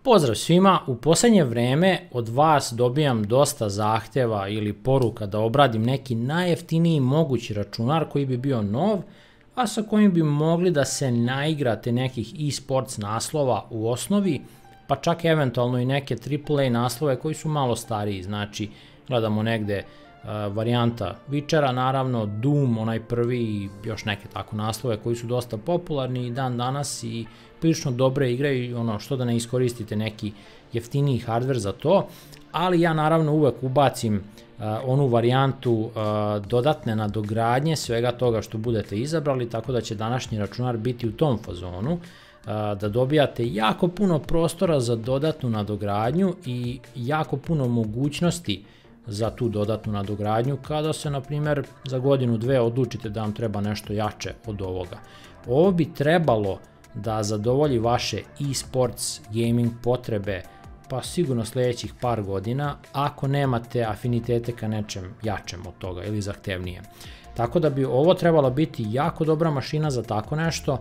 Pozdrav svima, u posljednje vreme od vas dobijam dosta zahtjeva ili poruka da obradim neki najjeftiniji mogući računar koji bi bio nov, a sa kojim bi mogli da se naigrate nekih e-sports naslova u osnovi, pa čak eventualno i neke AAA naslove koji su malo stariji, znači gledamo negde varijanta Witchera, naravno Doom, onaj prvi i još neke tako naslove koji su dosta popularni i dan danas i prilično dobre igre i ono što da ne iskoristite neki jeftiniji hardware za to, ali ja naravno uvek ubacim onu varijantu dodatne nadogradnje svega toga što budete izabrali, tako da će današnji računar biti u tom fazonu, da dobijate jako puno prostora za dodatnu nadogradnju i jako puno mogućnosti za tu dodatnu nadogradnju kada se, na primjer, za godinu, dve odlučite da vam treba nešto jače od ovoga. Ovo bi trebalo da zadovolji vaše e-sports gaming potrebe pa sigurno sljedećih par godina, ako nemate afinitete ka nečem jačem od toga ili zahtevnijem. Tako da bi ovo trebala biti jako dobra mašina za tako nešto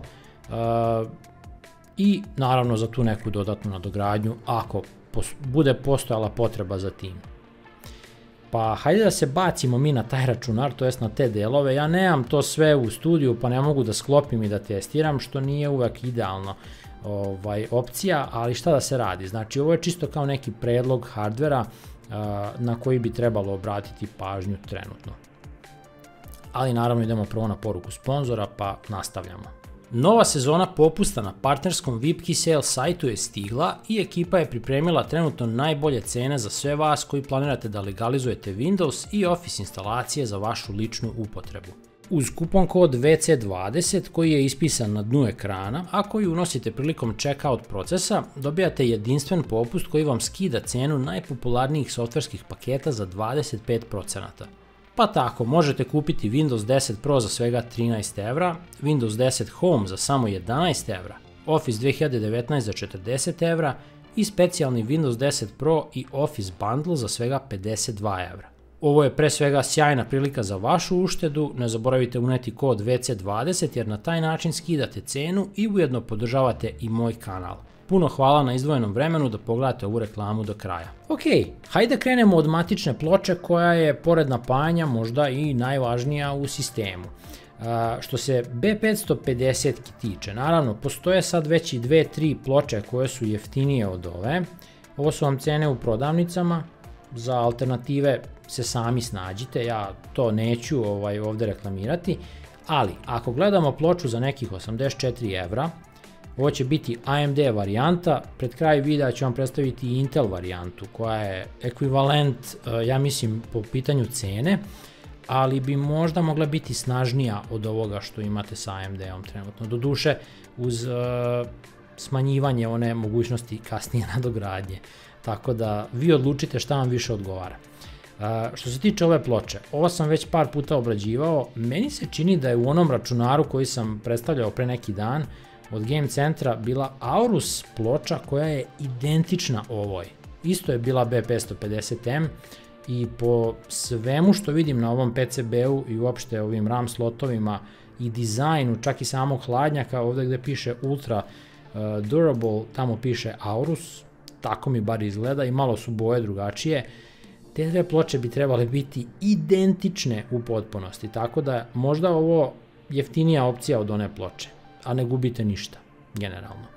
i naravno za tu neku dodatnu nadogradnju ako bude postojala potreba za tim. Pa hajde da se bacimo mi na taj računar, to jest na te delove. Ja nemam to sve u studiju pa ne mogu da sklopim i da testiram, što nije uvek idealna opcija, ali šta da se radi? Znači ovo je čisto kao neki predlog hardvera na koji bi trebalo obratiti pažnju trenutno. Ali naravno idemo prvo na poruku sponzora pa nastavljamo. Nova sezona popusta na partnerskom VIPKey sajtu je stigla i ekipa je pripremila trenutno najbolje cene za sve vas koji planirate da legalizujete Windows i Office instalacije za vašu ličnu upotrebu. Uz kupon kod WC20 koji je ispisan na dnu ekrana, a koji unosite prilikom checkout procesa, dobijate jedinstven popust koji vam skida cenu najpopularnijih softverskih paketa za 25%. Pa tako, možete kupiti Windows 10 Pro za svega 13 €, Windows 10 Home za samo 11 €, Office 2019 za 40 € i specijalni Windows 10 Pro i Office Bundle za svega 52 €. Ovo je pre svega sjajna prilika za vašu uštedu, ne zaboravite uneti kod WC20 jer na taj način skidate cenu i ujedno podržavate i moj kanal. Puno hvala na izdvojenom vremenu da pogledate ovu reklamu do kraja. Ok, hajde krenemo od matične ploče koja je pored napajanja možda i najvažnija u sistemu. Što se B550 tiče, naravno postoje sad već i 2-3 ploče koje su jeftinije od ove. Ovo su vam cene u prodavnicama, za alternative se sami snađite, ja to neću ovdje reklamirati, ali ako gledamo ploču za nekih 84 €, ovo će biti AMD varijanta, pred kraj videa ću vam predstaviti i Intel varijantu koja je ekvivalent, ja mislim, po pitanju cene, ali bi možda mogla biti snažnija od ovoga što imate sa AMD-om trenutno. Doduše, uz smanjivanje one mogućnosti kasnije nadogradnje. Tako da vi odlučite šta vam više odgovara. Što se tiče ove ploče, ovo sam već par puta obrađivao, meni se čini da je u onom računaru koji sam predstavljao pre neki dan od Game Centra bila Aorus ploča koja je identična ovoj. Isto je bila B550M i po svemu što vidim na ovom PCB-u i uopšte ovim RAM slotovima i dizajnu, čak i samog hladnjaka, ovdje gdje piše Ultra Durable, tamo piše Aorus, tako mi bar izgleda i malo su boje drugačije. Te dve ploče bi trebale biti identične u potpunosti, tako da možda ovo jeftinija opcija od one ploče, a ne gubite ništa, generalno.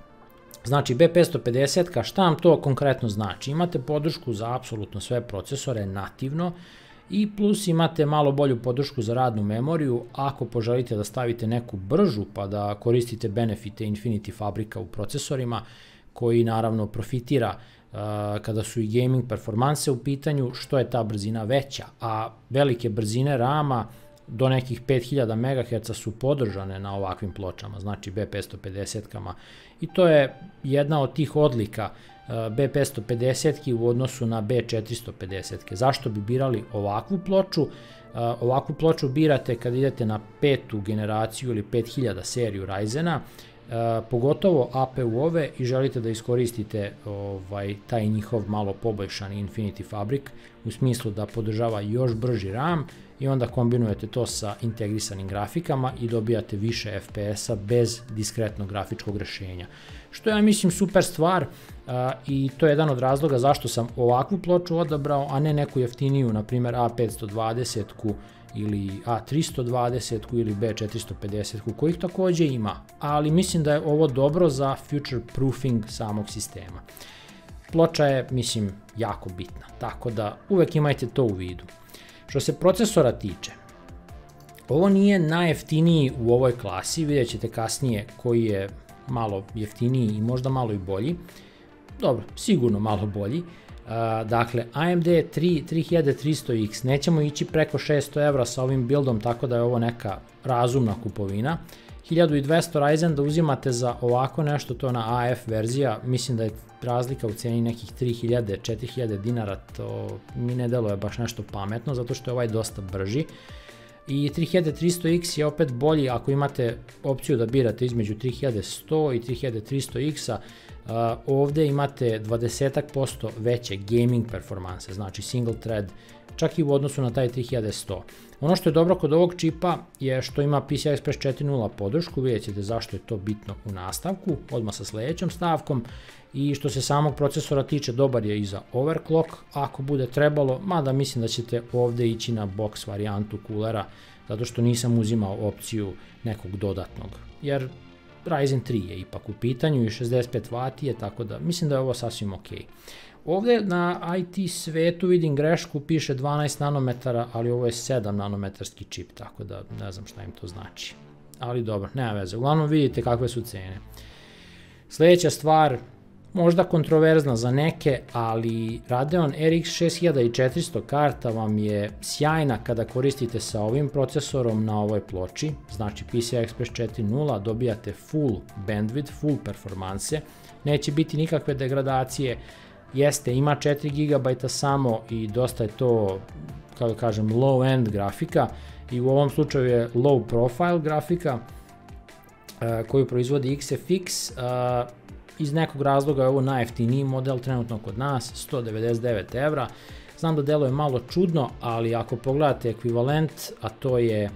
Znači B550, šta vam to konkretno znači? Imate podršku za apsolutno sve procesore nativno i plus imate malo bolju podršku za radnu memoriju ako poželite da stavite neku bržu pa da koristite benefite Infinity Fabrika u procesorima, koji naravno profitira kada su i gaming performanse u pitanju, što je ta brzina veća, a velike brzine RAM-a do nekih 5000 MHz su podržane na ovakvim pločama, znači B550-kama, i to je jedna od tih odlika B550 u odnosu na B450. Zašto bi birali ovakvu ploču? Ovakvu ploču birate kad idete na 5. generaciju ili 5000 seriju Ryzena, pogotovo APU-ove i želite da iskoristite taj njihov malo poboljšani Infinity Fabric u smislu da podržava još brži RAM i onda kombinujete to sa integrisanim grafikama i dobijate više FPS-a bez diskretnog grafičkog rešenja. Što ja mislim super stvar i to je jedan od razloga zašto sam ovakvu ploču odabrao, a ne neku jeftiniju, na primjer A520-ku ili A320 ili B450 kojih takođe ima, ali mislim da je ovo dobro za future proofing samog sistema. Ploča je, mislim, jako bitna, tako da uvek imajte to u vidu. Što se procesora tiče, ovo nije najjeftiniji u ovoj klasi, vidjet ćete kasnije koji je malo jeftiniji i možda malo i bolji. Dobro, sigurno malo bolji. Dakle, AMD 3300X, nećemo ići preko 600 evra sa ovim buildom, tako da je ovo neka razumna kupovina. 1200 Ryzen da uzimate za ovako nešto, to je ona AF verzija, mislim da je razlika u ceni nekih 3000-4000 dinara, to mi ne deluje baš nešto pametno, zato što je ovaj dosta brži. I 3300X je opet bolji ako imate opciju da birate između 3100 i 3300X-a, ovde imate 20% veće gaming performanse, znači single thread, čak i u odnosu na taj 3100. Ono što je dobro kod ovog čipa je što ima PCI Express 4.0 podršku, vidjet ćete zašto je to bitno u nastavku, odmah sa sledećom stavkom, i što se samog procesora tiče, dobar je i za overclock, ako bude trebalo, mada mislim da ćete ovde ići na box varijantu kulera, zato što nisam uzimao opciju nekog dodatnog, jer Ryzen 3 je ipak u pitanju i 65 W je, tako da mislim da je ovo sasvim ok. Ovde na IT svetu vidim grešku, piše 12 nanometara, ali ovo je 7 nanometarski čip, tako da ne znam šta im to znači. Ali dobro, nema veze. Uglavnom vidite kakve su cene. Sljedeća stvar, možda kontroverzna za neke, ali Radeon RX 6400 karta vam je sjajna kada koristite sa ovim procesorom na ovoj ploči, znači PCI Express 4.0, dobijate full bandwidth, full performanse, neće biti nikakve degradacije, jeste, ima 4 GB samo i dosta je to, kako kažem, low end grafika i u ovom slučaju je low profile grafika koju proizvodi XFX. Iz nekog razloga je ovo najjeftiniji model trenutno kod nas, 199 evra. Znam da deluje malo čudno, ali ako pogledate ekvivalent, a to je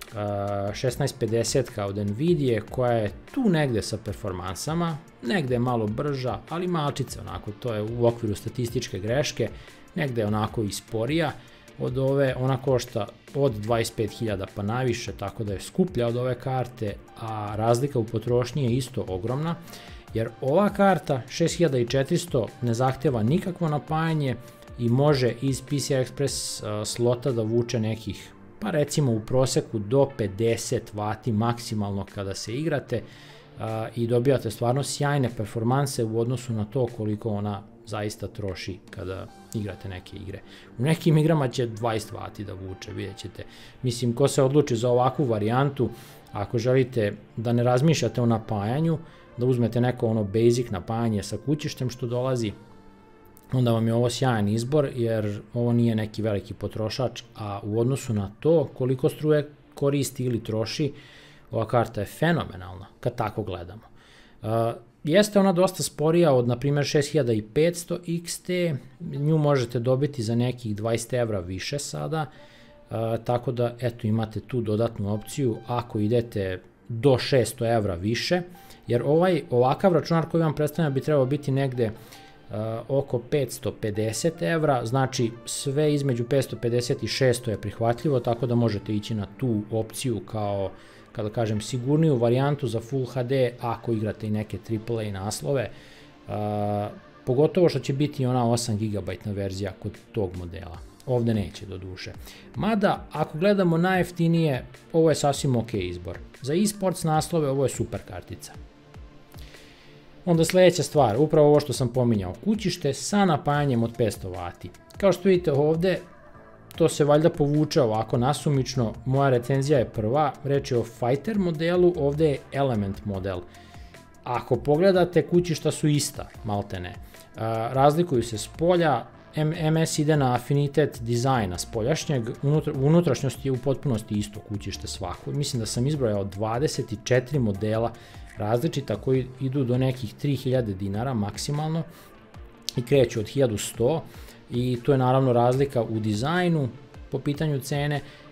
1650 od Nvidia, koja je tu negde sa performansama, negde je malo brža, ali malčice onako, to je u okviru statističke greške, negde je onako i sporija od ove, ona košta od 25.000 pa naviše, tako da je skuplja od ove karte, a razlika u potrošnji je isto ogromna, jer ova karta 6400 ne zahteva nikakvo napajanje i može iz PCI Express slota da vuče nekih, pa recimo u proseku do 50 W maksimalno kada se igrate i dobijate stvarno sjajne performanse u odnosu na to koliko ona zaista troši kada igrate neke igre. U nekim igrama će 20 W da vuče, vidjet ćete. Mislim, ko se odluči za ovakvu varijantu, ako želite da ne razmišljate o napajanju, da uzmete neko ono basic napajanje sa kućištem što dolazi, onda vam je ovo sjajan izbor, jer ovo nije neki veliki potrošač, a u odnosu na to koliko struje koristi ili troši, ova karta je fenomenalna kad tako gledamo. Jeste ona dosta sporija od, na primjer, 6500 XT, nju možete dobiti za nekih 20 evra više sada, tako da eto imate tu dodatnu opciju ako idete do 600 evra više, jer ovakav računar koji vam predstavlja bi trebao biti negde oko 550 evra, znači sve između 550 i 600 je prihvatljivo, tako da možete ići na tu opciju kao, kada kažem, sigurniju varijantu za Full HD ako igrate i neke AAA naslove, pogotovo što će biti ona 8 GB verzija kod tog modela. Ovde neće do duše. Mada, ako gledamo najjeftinije, ovo je sasvim ok izbor. Za eSports naslove ovo je super kartica. Onda sljedeća stvar, upravo ovo što sam pominjao, kućište sa napajanjem od 500 W. Kao što vidite ovde, to se valjda povuče ovako nasumično, moja recenzija je prva, reč je o Fighter modelu, ovde je Element model. Ako pogledate, kućišta su ista, maltene. Razlikuju se s polja, MS ide na afinitet dizajna spoljašnjeg, u unutrašnjosti je u potpunosti isto kućište svako. Mislim da sam izbrojao 24 modela različita koji idu do nekih 3000 dinara maksimalno i kreću od 1100 i to je naravno razlika u dizajnu po pitanju cene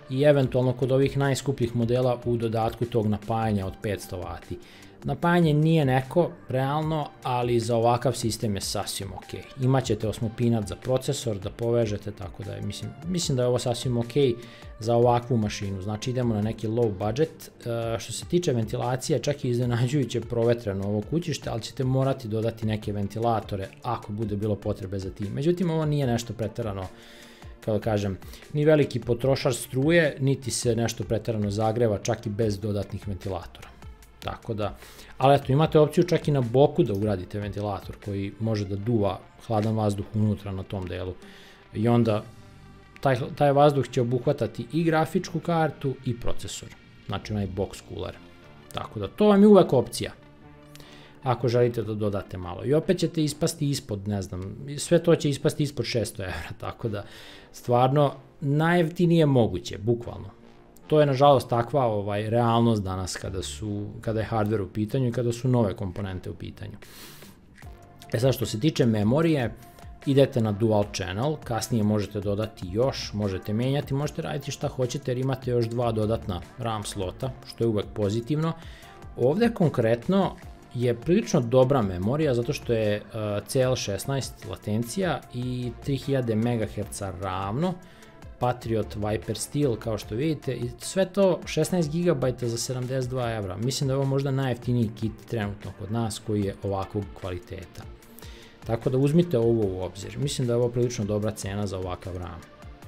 i eventualno kod ovih najskupljih modela u dodatku tog napajanja od 500 W. Napajanje nije neko, realno, ali za ovakav sistem je sasvim ok. Imaćete osmopinac za procesor da povežete, tako da je, mislim da je ovo sasvim ok za ovakvu mašinu. Znači idemo na neki low budget. Što se tiče ventilacije, čak i iznenađujuće provetreno ovo kućište, ali ćete morati dodati neke ventilatore ako bude bilo potrebe za tim. Međutim, ovo nije nešto preterano, kao da kažem, ni veliki potrošač struje, niti se nešto preterano zagreva, čak i bez dodatnih ventilatora. Tako da, ali eto, imate opciju čak i na boku da ugradite ventilator koji može da duva hladan vazduh unutra na tom delu. I onda taj vazduh će obuhvatati i grafičku kartu i procesor, znači onaj box cooler. Tako da, to vam je uvek opcija, ako želite da dodate malo. I opet ćete ispasti ispod, ne znam, sve to će ispasti ispod 600 evra, tako da, stvarno, najjeftinije moguće, bukvalno. To je nažalost takva realnost danas kada je hardware u pitanju i kada su nove komponente u pitanju. Sad što se tiče memorije, idete na dual channel, kasnije možete dodati još, možete menjati, možete raditi šta hoćete jer imate još 2 dodatna RAM slota, što je uvek pozitivno. Ovde konkretno je prilično dobra memorija zato što je CL16 latencija i 3000 MHz ravno, Patriot Viper Steel kao što vidite i sve to 16 GB za 72 evra. Mislim da je ovo možda najjeftiniji kit trenutno kod nas koji je ovakvog kvaliteta. Tako da uzmite ovo u obzir. Mislim da je ovo prilično dobra cena za ovakav RAM.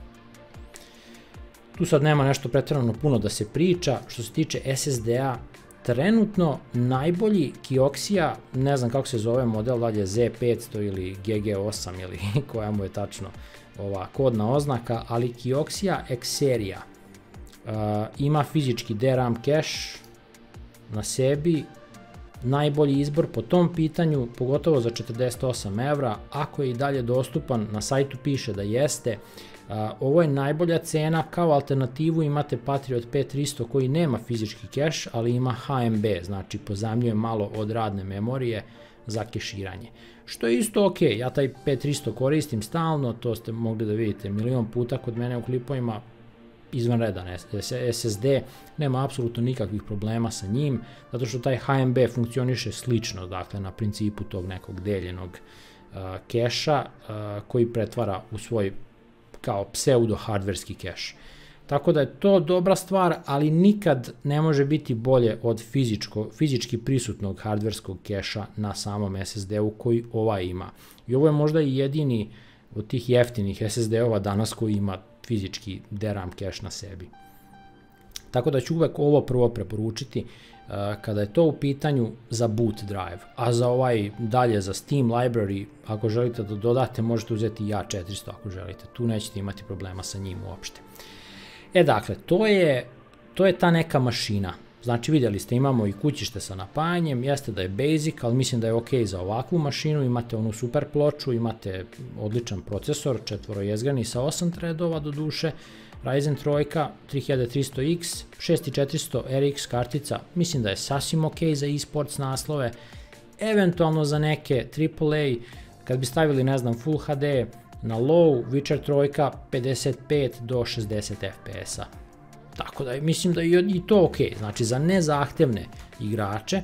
Tu sad nema nešto preterano puno da se priča. Što se tiče SSD-a, trenutno najbolji Kioxia, ne znam kako se zove model, da li je Z500 ili GG8 ili koja mu je tačno ova kodna oznaka, ali Kioxia X serija ima fizički DRAM cache na sebi, najbolji izbor po tom pitanju, pogotovo za 48 evra, ako je i dalje dostupan, na sajtu piše da jeste. Ovo je najbolja cena, kao alternativu imate Patriot P300 koji nema fizički cache, ali ima HMB, znači pozajmljuje malo od radne memorije za keširanje. Što je isto ok, ja taj P300 koristim stalno, to ste mogli da vidite milion puta kod mene u klipovima, izvanredan SSD, nema apsolutno nikakvih problema sa njim, zato što taj HMB funkcioniše slično, dakle na principu tog nekog deljenog keša koji pretvara u svoj kao pseudo hardverski keš. Tako da je to dobra stvar, ali nikad ne može biti bolje od fizički prisutnog hardverskog keša na samom SSD-u koji ova ima. I ovo je možda i jedini od tih jeftinih SSD-ova danas koji ima fizički DRAM keš na sebi. Tako da ću uvek ovo prvo preporučiti kada je to u pitanju za boot drive, a za ovaj dalje za Steam library, ako želite da dodate, možete uzeti i A400 ako želite, tu nećete imati problema sa njim uopšte. Dakle, to je ta neka mašina. Znači vidjeli ste, imamo i kućište sa napajanjem, jeste da je basic, ali mislim da je ok za ovakvu mašinu, imate onu super ploču, imate odličan procesor, četvorojezgrani sa 8 threadova do duše, Ryzen 3 3300X, 6400 RX kartica, mislim da je sasvim ok za eSports naslove, eventualno za neke AAA, kad bi stavili, ne znam, Full HD na low, Witcher 3 55 do 60 FPS-a. Tako da mislim da je i to ok, znači za nezahtevne igrače,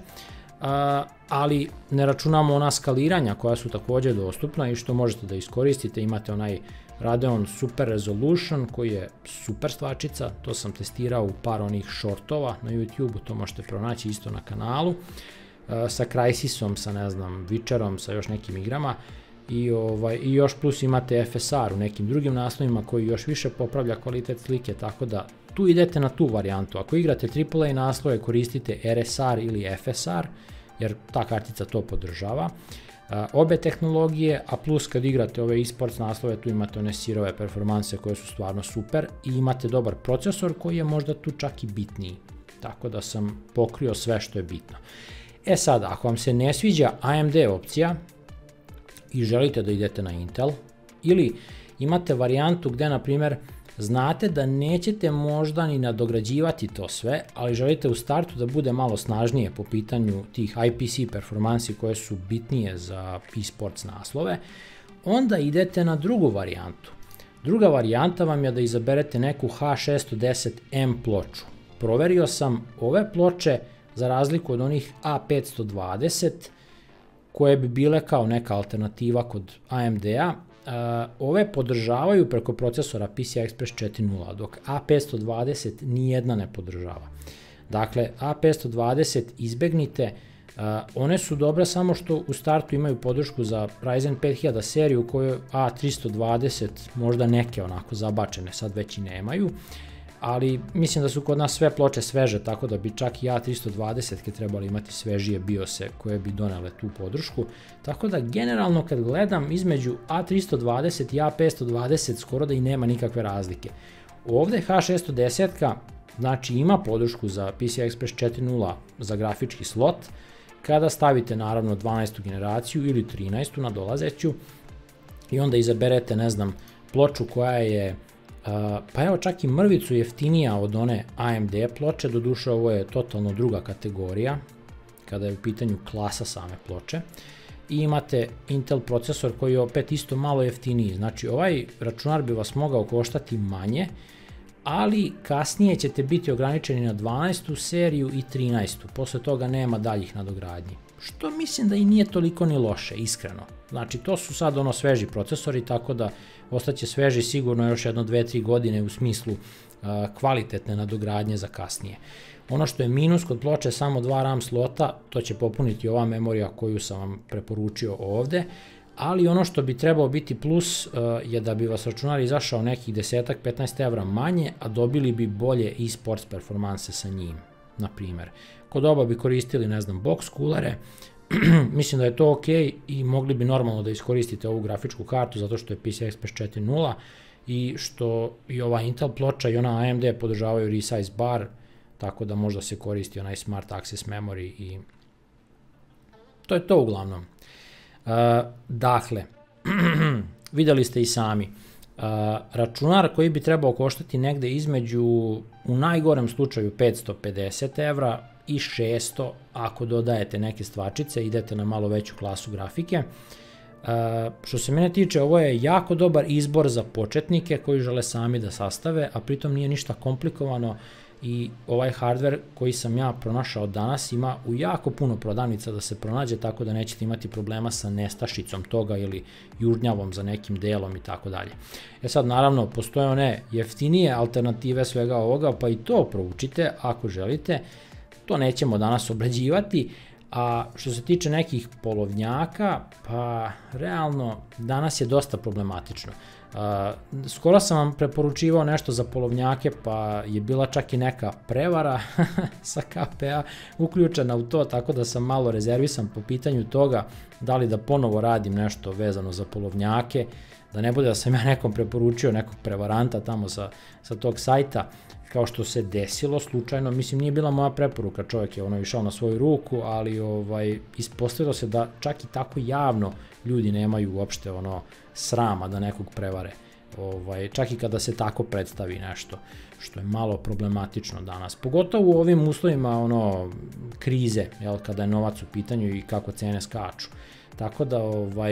ali ne računamo ona skaliranja koja su također dostupna i što možete da iskoristite, imate onaj Radeon Super Resolution koji je super stvačica, to sam testirao u par onih shortova na YouTube-u, to možete pronaći isto na kanalu, sa Crysisom, sa ne znam, Witcherom, sa još nekim igrama i još plus imate FSR u nekim drugim naslovima koji još više popravlja kvalitet slike, tako da tu idete na tu varijantu. Ako igrate AAA naslove, koristite RSR ili FSR, jer ta kartica to podržava. Obe tehnologije, a plus kad igrate ove eSports naslove, tu imate one sirove performanse koje su stvarno super i imate dobar procesor koji je možda tu čak i bitniji. Tako da sam pokrio sve što je bitno. Sada, ako vam se ne sviđa AMD opcija i želite da idete na Intel, ili imate varijantu gde, na primjer, znate da nećete možda ni nadograđivati to sve, ali želite u startu da bude malo snažnije po pitanju tih IPC performansi koje su bitnije za eSports naslove, onda idete na drugu varijantu. Druga varijanta vam je da izaberete neku H610M ploču. Proverio sam ove ploče, za razliku od onih A520, koje bi bile kao neka alternativa kod AMD-a, ove podržavaju preko procesora PCI Express 4.0, dok A520 nijedna ne podržava. Dakle, A520 izbegnite, one su dobre samo što u startu imaju podršku za Ryzen 5000 seriju u kojoj A320 možda neke onako zabačene sad već i nemaju, ali mislim da su kod nas sve ploče sveže, tako da bi čak i A320 trebali imati svežije BIOS-e koje bi donele tu podršku, tako da generalno kad gledam između A320 i A520 skoro da i nema nikakve razlike. Ovde H610 znači ima podršku za PCI Express 4.0 za grafički slot, kada stavite naravno 12. generaciju ili 13. na dolazeću i onda izaberete, ne znam, ploču koja je, pa evo čak i mrvicu jeftinija od one AMD ploče, doduše ovo je totalno druga kategorija, kada je u pitanju klasa same ploče, i imate Intel procesor koji je opet isto malo jeftiniji, znači ovaj računar bi vas mogao koštati manje, ali kasnije ćete biti ograničeni na 12. seriju i 13. Posle toga nema daljih nadogradnji. Što mislim da i nije toliko ni loše, iskreno. Znači, to su sad ono sveži procesori, tako da ostaće sveži sigurno još jedno 2-3 godine u smislu kvalitetne nadogradnje za kasnije. Ono što je minus kod ploče samo 2 RAM slota, to će popuniti ova memorija koju sam vam preporučio ovde, ali ono što bi trebao biti plus je da bi vas računar izašao nekih 10-15 evra manje, a dobili bi bolje e-sports performanse sa njim, na primer. Kod oba bi koristili, ne znam, box coolere, mislim da je to ok i mogli bi normalno da iskoristite ovu grafičku kartu zato što je PCI Express 4.0 i što i ova Intel ploča i ona AMD podržavaju resize bar, tako da možda se koristi onaj Smart Access Memory i to je to uglavnom. Dakle, videli ste i sami, računar koji bi trebao koštati negde između, u najgorem slučaju 550 evra i 600 ako dodajete neke stvačice, idete na malo veću klasu grafike. Što se mene tiče, ovo je jako dobar izbor za početnike koji žele sami da sastave, a pritom nije ništa komplikovano i ovaj hardware koji sam ja pronašao danas ima u jako puno prodavnica da se pronađe, tako da nećete imati problema sa nestašicom toga ili južnjavom za nekim delom i tako dalje. E sad, naravno, postoje one jeftinije alternative svega ovoga, pa i to proučite ako želite. To nećemo danas obrađivati, a što se tiče nekih polovnjaka, pa realno danas je dosta problematično. Skoro sam vam preporučivao nešto za polovnjake, pa je bila čak i neka prevara sa KPA uključena u to, tako da sam malo rezervisan po pitanju toga da li da ponovo radim nešto vezano za polovnjake, da ne bude da sam ja nekom preporučio nekog prevaranta tamo sa tog sajta, kao što se desilo slučajno. Mislim, nije bila moja preporuka, čovjek je ono išao na svoju ruku, ali ispostavilo se da čak i tako javno ljudi nemaju uopšte ono srama da nekog prevare, čak i kada se tako predstavi nešto, što je malo problematično danas, pogotovo u ovim uslovima krize, kada je novac u pitanju i kako cene skaču. Tako da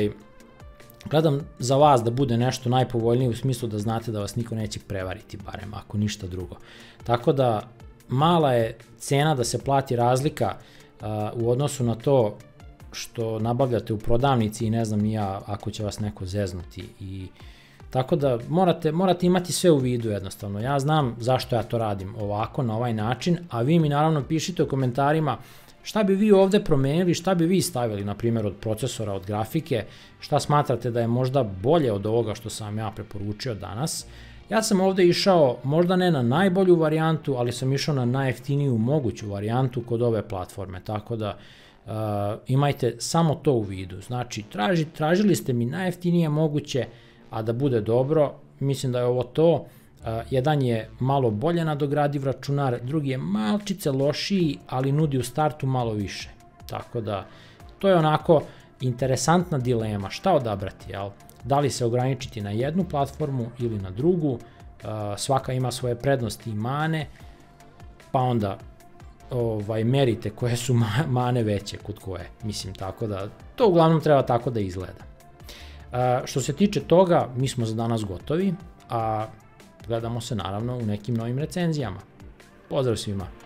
gledam za vas da bude nešto najpovoljnije u smislu da znate da vas niko neće prevariti, barem ako ništa drugo. Tako da mala je cena da se plati razlika u odnosu na to što nabavljate u prodavnici i ne znam ni ja ako će vas neko zeznuti. Tako da morate imati sve u vidu jednostavno. Ja znam zašto ja to radim ovako, na ovaj način, a vi mi naravno pišite u komentarima šta bi vi ovde promenili, šta bi vi stavili, na primjer, od procesora, od grafike, šta smatrate da je možda bolje od ovoga što sam ja preporučio danas. Ja sam ovde išao možda ne na najbolju varijantu, ali sam išao na najjeftiniju moguću varijantu kod ove platforme, tako da imajte samo to u vidu. Znači, tražili ste mi najjeftinije moguće, a da bude dobro, mislim da je ovo to. Jedan je malo bolje nadogradiv računar, drugi je malčice lošiji, ali nudi u startu malo više. Tako da, to je onako interesantna dilema, šta odabrati, jel? Da li se ograničiti na jednu platformu ili na drugu, svaka ima svoje prednosti i mane, pa onda merite koje su mane veće kod koje, mislim, tako da, to uglavnom treba tako da izgleda. Što se tiče toga, mi smo za danas gotovi. a gledamo se naravno u nekim novim recenzijama. Pozdrav svima!